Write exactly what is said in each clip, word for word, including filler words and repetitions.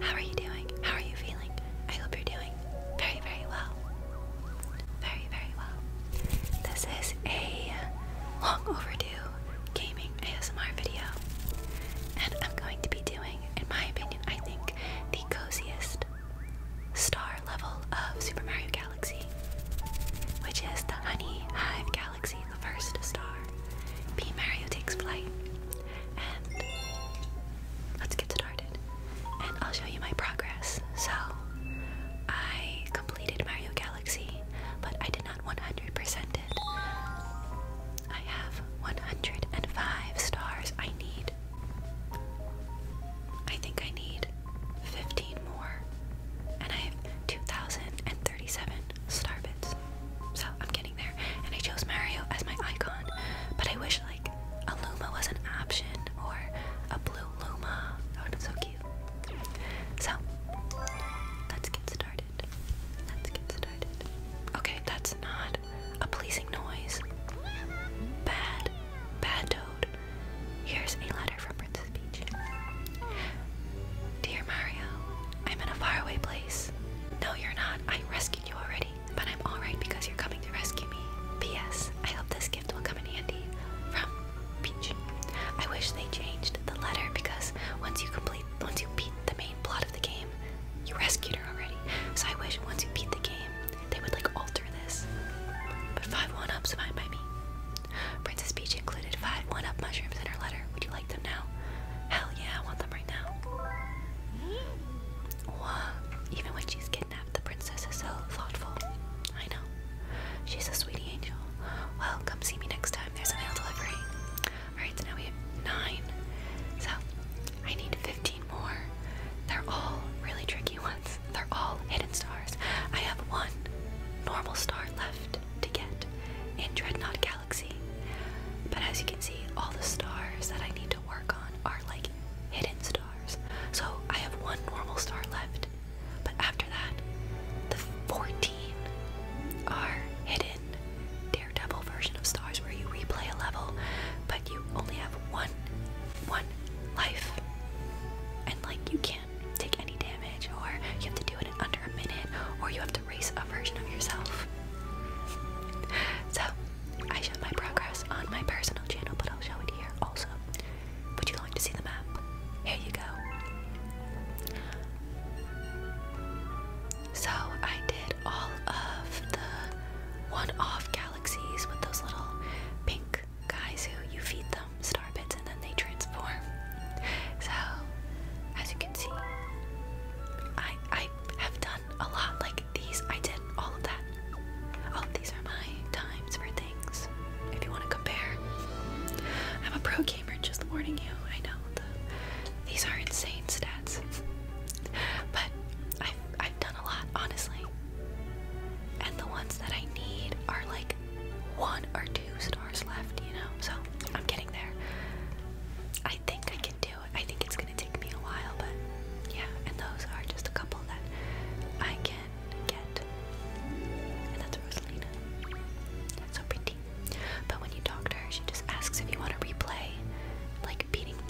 How are you doing? How are you feeling? I hope you're doing very, very well. Very, very well. This is a long overdue gaming A S M R video, and I'm going to be doing, in my opinion, I think, the coziest star level of Super Mario Galaxy, which is the Honeyhive Galaxy, the first star. B. Mario takes flight, and let's get started, and I'll show you my progress. So, I completed Mario Galaxy, but I did not one hundred percent it. I have one hundred five stars. I need, I think I need fifteen more, and I have two thousand thirty-seven star bits. So I'm getting there, and I chose Mario as my icon, but I wish like a Luma was an option, or a blue Luma. That would be so cute. So, let's get started. Let's get started. Okay, that's not a pleasing noise. Bad, bad Toad. Here's a letter from Princess Peach. Dear Mario, I'm in a faraway place. No, you're not. I rescued you already, but I'm alright because you're coming to rescue me. P S. I hope this gift will come in handy. From Peach. I wish they changed the letter because once you complete, once you beat the main plot of the game, you rescued her already. So I wish once you beat the game, they would like alter this. But five one-ups fine by me. Princess Peach included five one-up mushrooms in her letter. Would you like them now? Hell yeah, I want them right now. Wow. Even when she's kidnapped, the princess is so thoughtful. I know. She's a sweetie angel. Well, come see me next time. There's a mail delivery. Alright, so now we have nine. So, I need fifteen more. They're all really tricky ones. They're all hidden stars. I have one normal star left to get in Dreadnought Galaxy. But as you can see, all the stars that I need to work on are like hidden stars. So I have one normal star left. But after that, the fourteen are hidden Daredevil version of stars where you replay a level, but you only have one one life. And like you can't take any damage, or you have to do it in under a minute, or you have to race a version of yourself. So I showed my progress on my personal channel, but I'll show it here also. Would you like to see the map? Here you go. So I did all of the one-off galaxies with those little pink guys who you feed them star bits and then they transform. So as you can see, I I have done a lot. Like these, I did all of that. All of these are my times for things. If you want to compare, I'm a pro gamer. Just warning you. I know the these are insane stats, but I've I've done a lot, honestly. And the ones that I need are like one or two stars left, you know. So I'm getting there. I think I can do it. I think it's gonna take me a while, but yeah. And those are just a couple that I can get. And that's Rosalina. So pretty. But when you talk to her, she just asks if you want to replay, like beating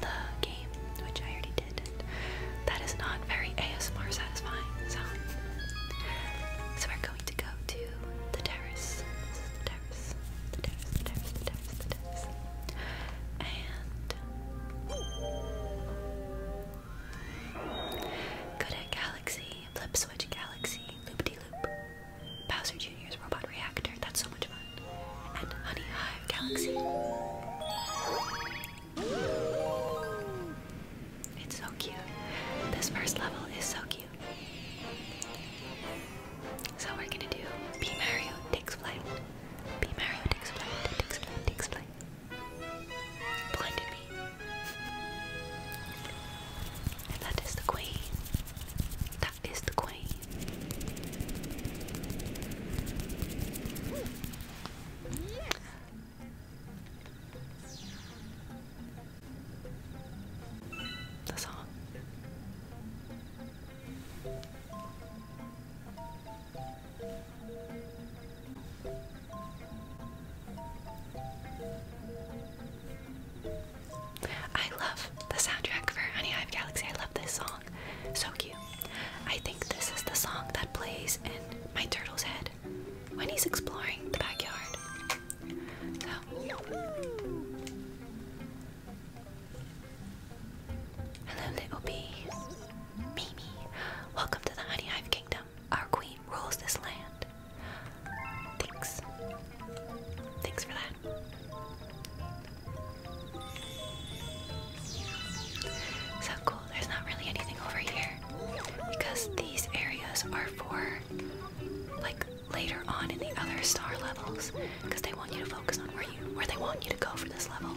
are for like later on in the other star levels, because they want you to focus on where you where they want you to go for this level.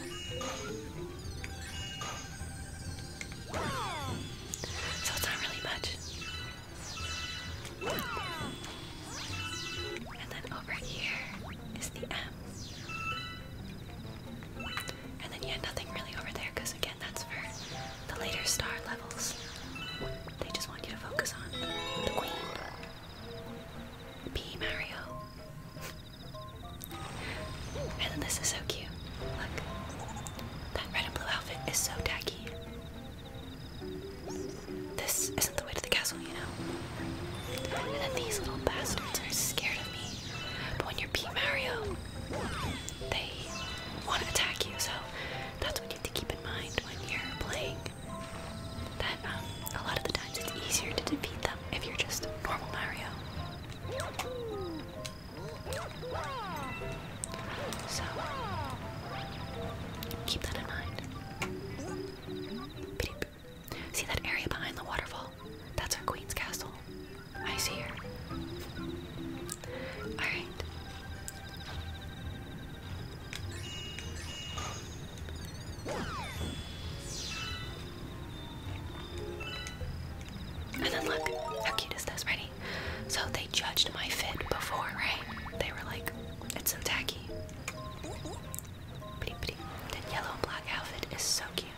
So it's not really much. And then over here is the M. And then yeah, nothing really over there, because again, that's for the later star levels. They just want you to focus on the Queen. B Mario. And then this is so cute. Look. That red and blue outfit is so tacky. This isn't the way to the castle, you know. And then these little bastards are scared of me. But when you're P Mario, they want to attack you, so that's what you have to keep in mind when you're playing. That um, a lot of the times it's easier to defeat them if you're just normal Mario. So, keep that in mind. Beep. See that area behind the waterfall? That's our Queen's castle. I see her. Alright. And then look, how cute is this? Ready? So they judged my fit before, right? They were like, it's so tacky. Pretty, pretty. That yellow and black outfit is so cute.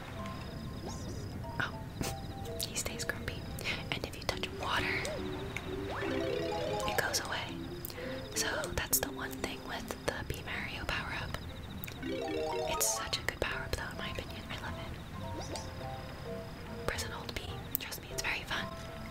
Oh, he stays grumpy. And if you touch water, it goes away. So that's the one thing with the B Mario power-up. It's such a good power-up though, in my opinion. I love it. Press and hold B. Trust me, it's very fun.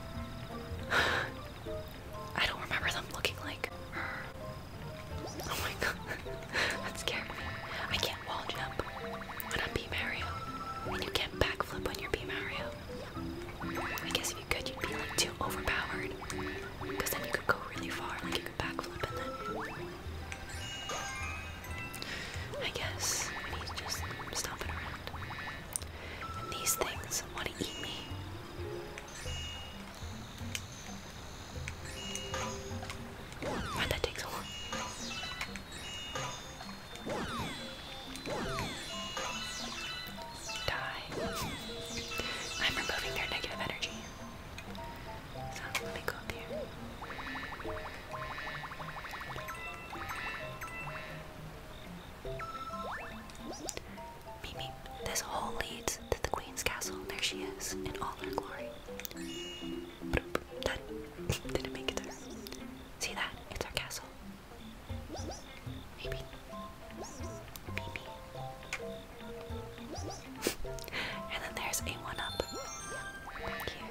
I don't remember them looking like her. Oh my god. That scared me. I can't wall jump when I'm B Mario. And you can't backflip when you're B Mario. I guess if you could, you'd be like too overpowered. Because then you could go really far. Like you could backflip and then... I guess. And he's just stomping around. And these things want to eat me. Why'd that take so long? Die. I'm removing their negative energy. So let me go up here. Mimi, this hole leads to the Queen's castle. There she is, in all her glory. That didn't make it there. See that? It's our castle. Maybe. Maybe. And then there's a one-up back here.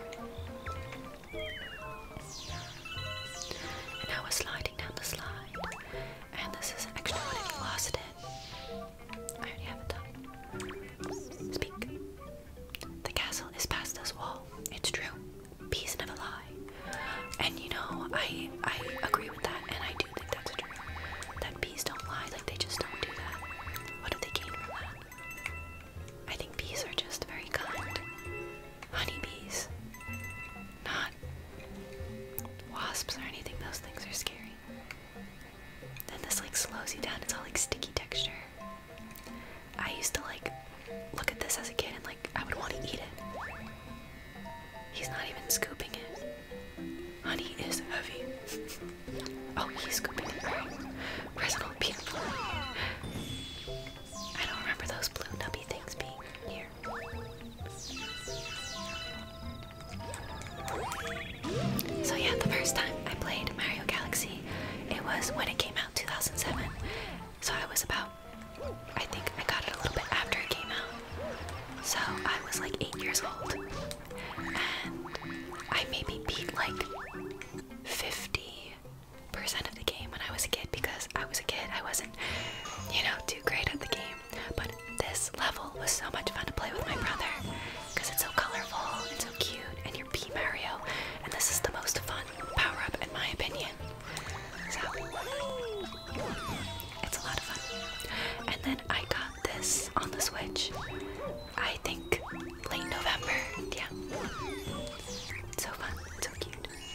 And now we're sliding down the slide. And this is an extra one if you lost it. I already have it done. Speak. The castle is past this wall. It's true. Bees never lie. And you know, I I agree with that, and I do think that's true. That bees don't lie, like they just don't do that. What do they gain from that? I think bees are just very kind. Honeybees. Not wasps or anything, those things are scary. Then this like slows you down, it's all like sticky texture. I used to like look at this as a kid and like I would want to eat it. He's not even scooping it. Honey is heavy. Oh, he's scooping it. Right. Personal beautiful. I don't remember those blue nubby things being here. So yeah, the first time I played Mario Galaxy, it was when it came out, two thousand seven. So I was about, I think I got it a little bit after it came out. So I was like eight years old. And I maybe beat like fifty percent of the game when I was a kid, because I was a kid. I wasn't, you know, too great at the game. But this level was so much fun to play with my brother, because it's so colorful and so cute, and you're P Mario, and this is the most fun power-up in my opinion. So, it's a lot of fun. And then I got this on the Switch, I think late November, yeah. It's so fun, it's so cute.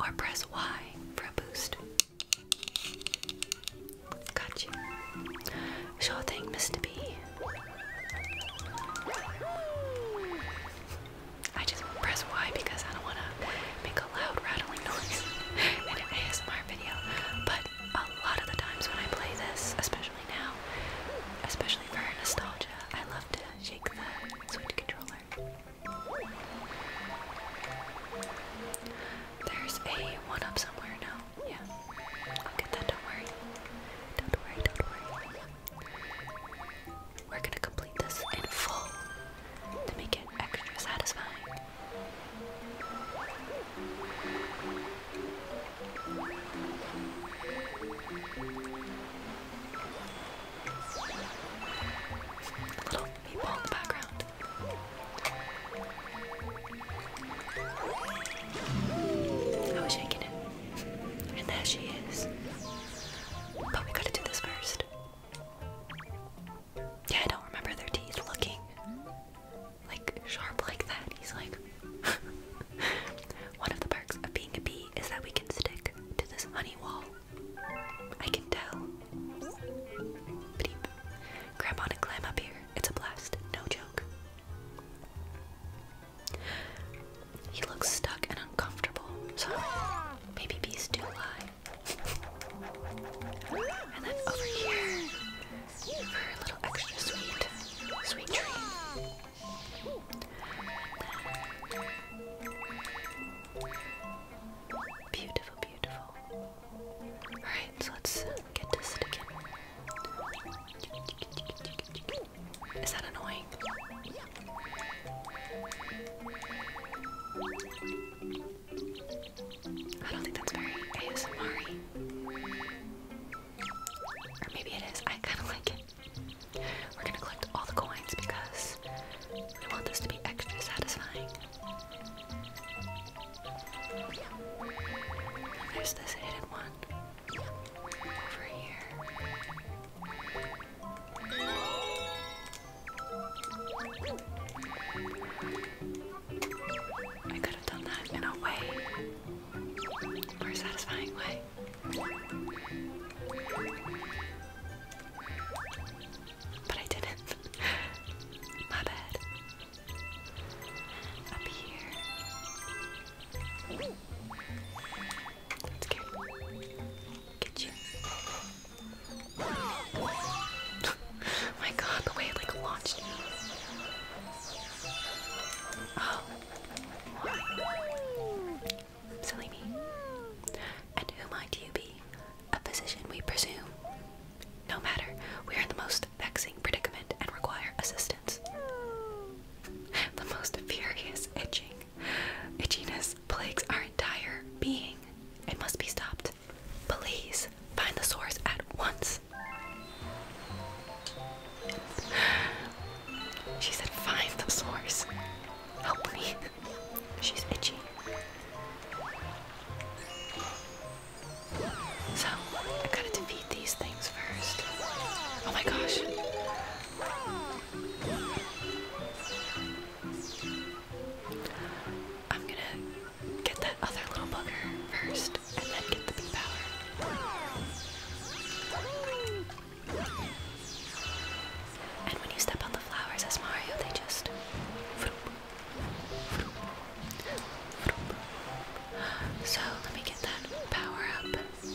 or press Y for a boost. Got you. Sure thing, Mister B. I just press Y because I don't want to make a loud rattling noise in an A S M R video. But a lot of the times when I play this, especially now, especially for nostalgia, I love to shake the Switch controller. There's a one-up somewhere now. Yeah, I'll get that, don't worry. Don't worry, don't worry. We're gonna complete this in full to make it extra satisfying. Little meatball in the background. I was shaking it. And there she is. But we gotta do this first. Yeah, I don't remember their teeth looking like sharp like that. He's like one of the perks of being a bee is that we can stick to this honey wall. I can tell. Beep. Grab on and climb up here. It's a blast. No joke. He looks stuck and uncomfortable, so maybe bees do lie. And then over here, for a little extra sweet, sweet treat. Beautiful, beautiful. Alright, so let's uh, get to sticking. Is that annoying? I don't think that's very A S M R-y. Or maybe it is. I kind of like it. We're gonna collect all the coins because we want this to be extra satisfying. And there's this hidden one over here. I could have done that in a way, more satisfying way. But I didn't. My bad. Up here. Let's get, get you. My god, the way it like launched me. Oh. Silly me. And who might you be? A physician, we presume. No matter, we are in the most vexing predicament and require assistance. The most furious itching. Itchiness plagues our entire being. It must be stopped. Please find the source at once. She said, find the source. Help me. She's itchy. So, I gotta defeat these things first. Oh my gosh. I'm gonna get that other little bugger first, and then get the bee power. And when you step on the flowers as Mario, they just so let me get that power up,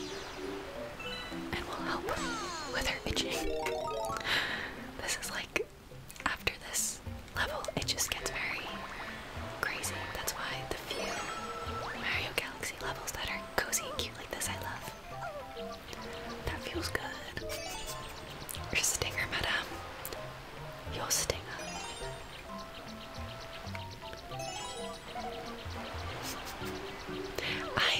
and we'll help with her itching. This is like, after this level, it just gets very crazy. That's why the few Mario Galaxy levels that are cozy and cute like this, I love. That feels good. Your stinger, madame. Your stinger. I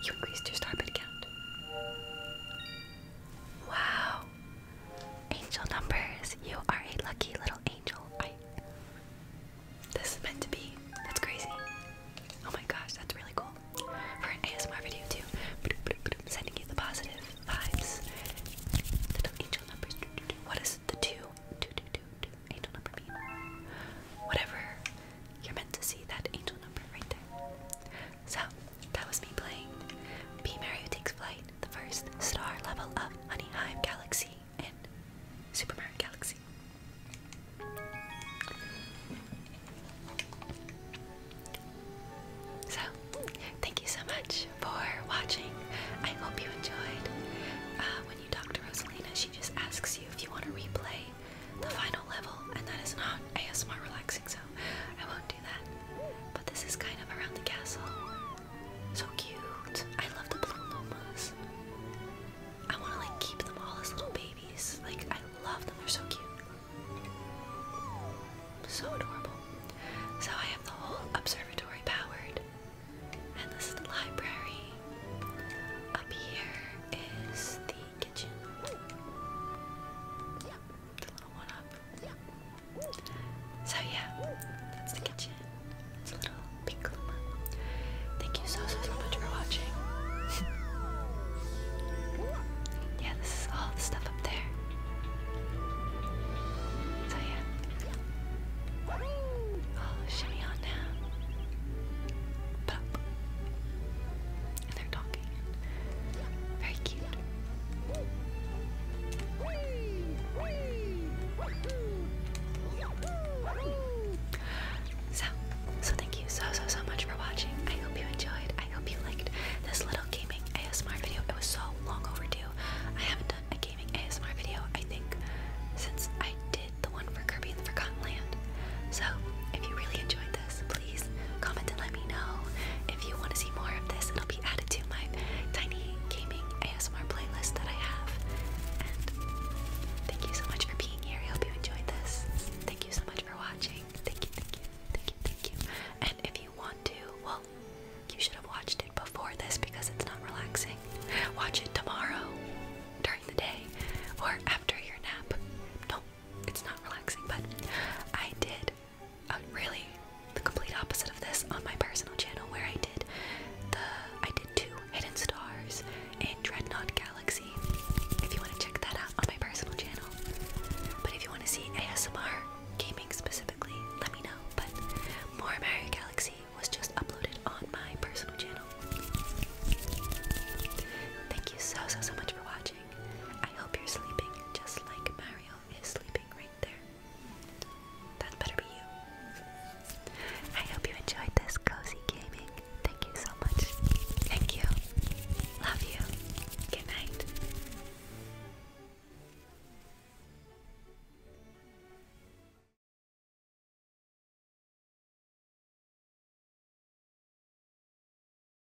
You increased your star bit count. Wow. Angel numbers. You are a lucky little angel. I. This is meant to be. That's crazy. Oh my gosh, that's really cool. For an A S M R video too. Sending you the positive vibes. Little angel numbers. What is the two? Two, two, two, two. Angel number mean? Whatever. You're meant to see that angel number right there. So, that was me playing Be Merry Who Takes Flight, the first star level of Honeyhive Galaxy in Super Mario Galaxy. So, thank you so much for watching. I hope you enjoyed.